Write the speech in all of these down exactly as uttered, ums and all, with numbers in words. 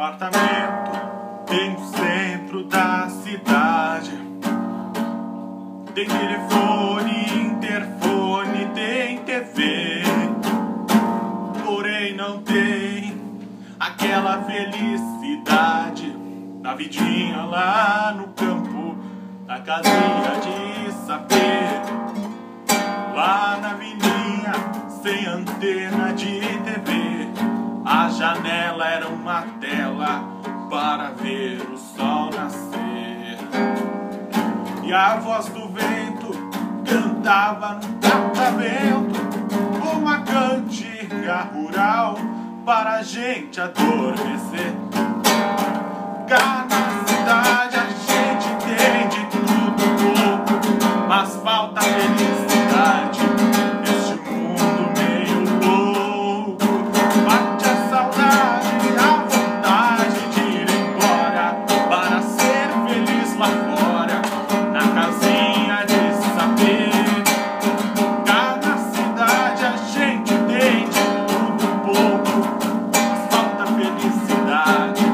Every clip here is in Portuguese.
apartamento bem no centro da cidade. Tem telefone, interfone, tem T V, porém não tem aquela felicidade da vidinha lá no campo, da casinha de saber, lá na vilinha, sem antena de T V. A janela era uma tela para ver o sol nascer, e a voz do vento cantava no catavento uma cantiga rural para a gente adormecer. Cá na cidade a gente entende tudo pouco, mas falta felicidade neste mundo meio louco. Bate a saudade, a vontade de ir embora para ser feliz lá fora, na casinha de saber. Cá na cidade a gente entende tudo pouco, mas falta felicidade.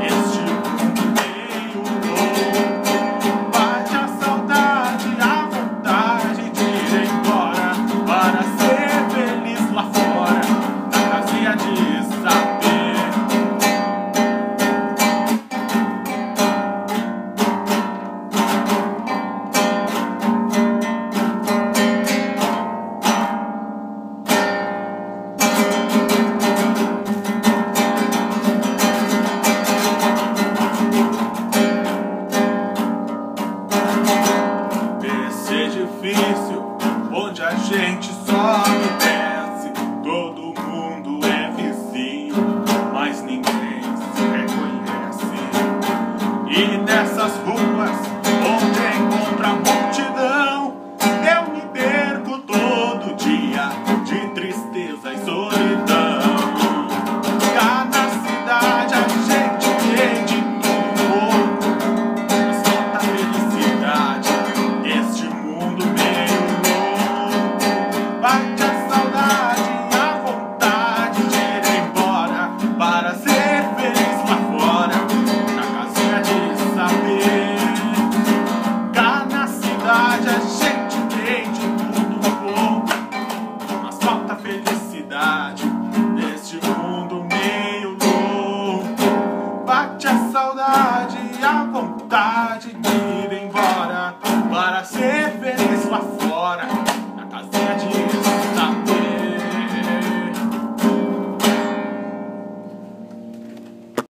Difícil, onde a gente sobe e desce, todo mundo é vizinho, mas ninguém se reconhece. E nessas ruas, onde encontra a multidão, eu me perco todo dia de tristeza e solidão. Cá na cidade a gente entende tudo pouco, mas falta felicidade neste mundo meio louco. Bate a saudade, a vontade de ir embora para ser feliz lá fora, na casinha de saber. Cá na cidade a gente entende tudo um pouco, mas falta felicidade neste mundo meio louco. Bate a saudade, a vontade de ir embora para ser feliz lá fora, na casinha de